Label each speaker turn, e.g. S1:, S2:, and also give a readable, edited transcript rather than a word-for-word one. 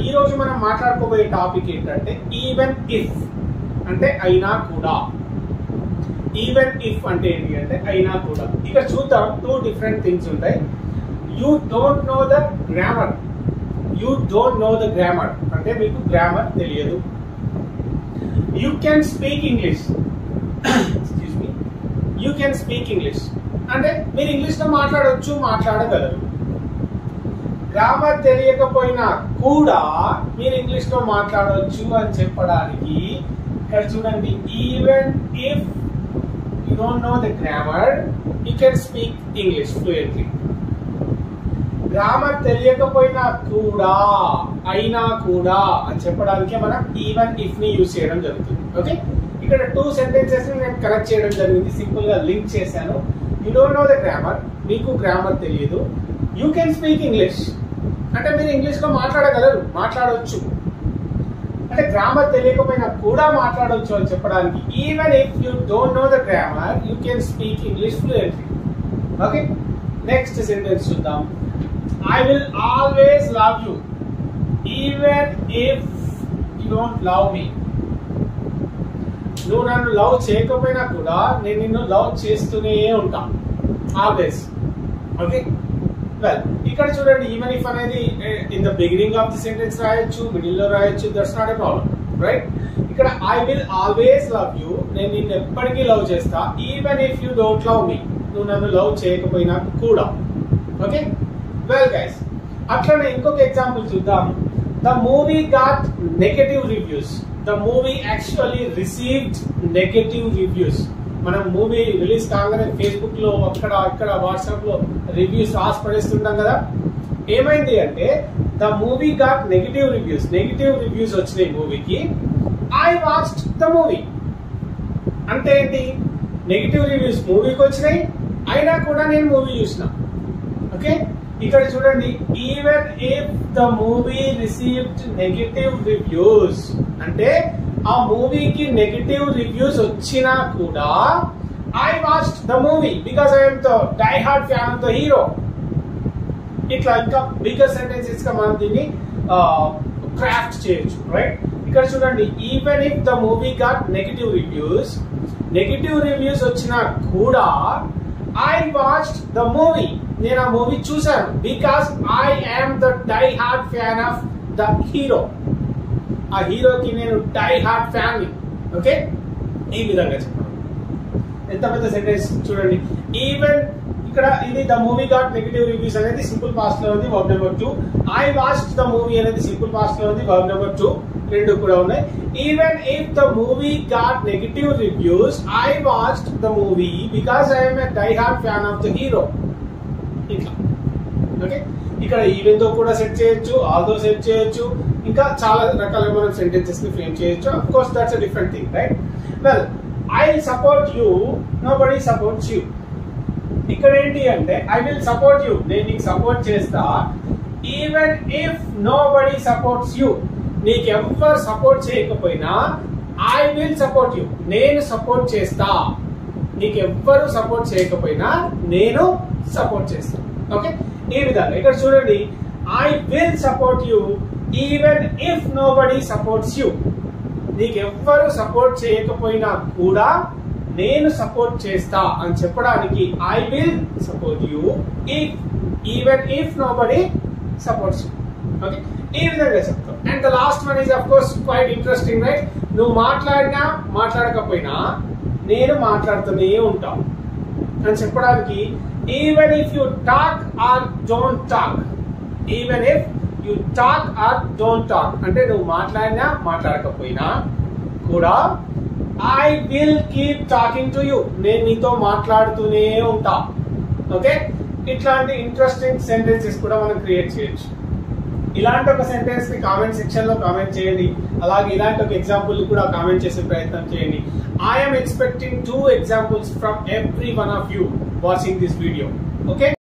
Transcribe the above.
S1: ఈ రోజు మనం మాట్లాడుకోబోయే టాపిక్ ఏంటంటే ఈవెన్ ఇఫ్ అంటే అయినా కూడా. ఈవెన్ ఇఫ్ అంటే ఏంటి అంటే అయినా కూడా. ఇక చూద్దాం, టూ డిఫరెంట్ థింగ్స్ ఉంటాయి. You don't know the grammar. You don't know the grammar అంటే మీకు గ్రామర్ తెలియదు. You can speak English. Excuse me. You can speak English అంటే మీరు ఇంగ్లీష్ లో మాట్లాడగలరు. గ్రామర్ తెలియకపోయినా కూడా మీరు ఇంగ్లీష్ లో మాట్లాడవచ్చు అని చెప్పడానికి ఇక్కడ చూడండి, even if you don't know the grammar you can speak English fluently. Grammar తెలియకపోయినా కూడా, అయినా కూడా అని చెప్పడానికే మనం ఈవెన్ ఇఫ్ ని యూజ్ చేయడం జరుగుతుంది. ఓకే, ఇక్కడ టూ సెంటెన్సెస్ ని నేను కరెక్ట్ చేయడం జరిగింది, సింపుల్ గా లింక్ చేశాను. You don't know the grammar, మీకు గ్రామర్ తెలియదు. యూ కెన్ స్పీక్ ఇంగ్లీష్ అంటే మీరు ఇంగ్లీష్ లో మాట్లాడవచ్చు. అంటే గ్రామర్ తెలియకపోయినా కూడా మాట్లాడవచ్చు అని చెప్పడానికి even if you don't know the grammar you can speak English fluently. Okay, next sentence చూద్దాం. I will always love you even if you don't love me. నువ్వు నన్ను లవ్ చేయకపోయినా కూడా నేను నిన్ను లవ్ చేస్తూనే ఉంటా, ఆల్వేస్. ఓకే, వెల్ ఇక్కడ చూడండి, ఈవెన్ ఇఫ్ అనేది in the beginning of the sentence రాయొచ్చు, మిడిల్ లో రాయొచ్చు, that's not a problem, right? ఇక్కడ I will always love you, నేను నిన్ను ఎప్పటికీ లవ్ చేస్తా, even if you don't love me, నువ్వు నన్ను లవ్ చేయకపోయినా కూడా. ఓకే, వెల్ గైస్, అట్లనే ఇంకొక ఎగ్జాంపుల్ చూద్దాం. The movie got negative reviews. The movie actually received negative reviews. మనం మూవీ రిలీజ్ కాగానే ఫేస్బుక్ లో ఇక్కడ వాట్సాప్ లో రివ్యూస్ రాసి పడేస్తుంటాం కదా. ఏమైంది అంటే the movie got negative reviews. Negative reviews వచ్చినాయి మూవీకి. ఐ వాచ్డ్ ద మూవీ అంటే ఏంటి? నెగటివ్ రివ్యూస్ మూవీకి వచ్చినాయి, అయినా కూడా నేను మూవీ చూసిన. ఓకే, ఇక్కడ చూడండి, even if the movie received negative reviews అంటే ఆ మూవీకి నెగటివ్ రివ్యూస్ వచ్చినా కూడా I watched the movie because I'm the die hard fan of the hero. ఇట్లా ఇంకా బిగ్గర్ సెంటెన్సెస్ గా మనం దీన్ని క్రాఫ్ట్ చేయొచ్చు, రైట్? ఇక్కడ చూడండి, even if the movie got negative reviews, negative reviews వచ్చినా కూడా ఐ వాచ్డ్ ద మూవీ, నేను ఆ మూవీ చూశాను, because I am the die hard fan of the hero. ఆ హీరోకి నేను డై హార్డ్ ఫ్యాన్. ఓకే, ఈ విధంగా చెప్పాను. ఎంత పెద్ద సెంటెన్స్ చూడండి. ఈవెన్ ఇక్కడ ఇది the movie got negative reviews అనేది సింపుల్ పాస్ట్ లో ఉంది, verb number 2. I watched the movie అనేది సింపుల్ పాస్ట్ లో ఉంది, వర్బ్ నెంబర్ 2. రెండు కూడా ఉన్నాయి. Even if the movie got negative reviews I watched the movie because I'm a die hard fan of the hero. ఇట్లా. Okay, ఇక్కడ even తో కూడా సెట్ చేయొచ్చు, ఆల్దో సెట్ చేయొచ్చు, ఇంకా చాలా రకాలుగా మనం సెంటెన్సెస్ ని ఫ్రేమ్ చేయొచ్చు. Of course that's a different thing, right? Well, I will support you, nobody supports you. ఇక్కడ ఏంటి అంటే ఐ విల్ సపోర్ట్ యూ, నేను నీకు సపోర్ట్ చేస్తా, even if nobody supports you, నీకు ఎవ్వరు సపోర్ట్ చేయకపోయినా ఐ విల్ సపోర్ట్ యూ, నేను సపోర్ట్ చేస్తా. నీకు ఎవ్వరు సపోర్ట్ చేయకపోయినా నేను సపోర్ట్ చేస్తాను. ఓకే, ఈ విధంగా ఇక్కడ చూడండి, I will support you even if nobody supports you. నీకు ఎవ్వరు సపోర్ట్ చేయకపోయినా కూడా నేను సపోర్ట్ చేస్తా అని చెప్పడానికి I will support you even if nobody supports you. Okay, ఈ విధంగా చెప్తాం. And the last one is of course quite interesting, right? నువ్వు మాట్లాడినా మాట్లాడకపోయినా నేను మాట్లాడుతూనే ఉంటాను అని చెప్పడానికి even if you talk or don't talk. Even if you talk or don't talk అంటే నువ్వు మాట్లాడినా మాట్లాడకపోయినా కూడా I will keep talking to you, నేను నీతో మాట్లాడుతూనే ఉంటా. ఓకే, ఇట్లాంటి ఇంట్రెస్టింగ్ సెంటెన్సెస్ కూడా మనం క్రియేట్ చేయొచ్చు. ఇలాంటి ఒక సెంటెన్స్ ని కామెంట్ సెక్షన్ లో కామెంట్ చేయండి. అలాగే ఇలాంటి ఒక ఎగ్జాంపుల్ కూడా కామెంట్ చేసే ప్రయత్నం చేయండి. I am expecting 2 examples from every one of you watching this video. Okay.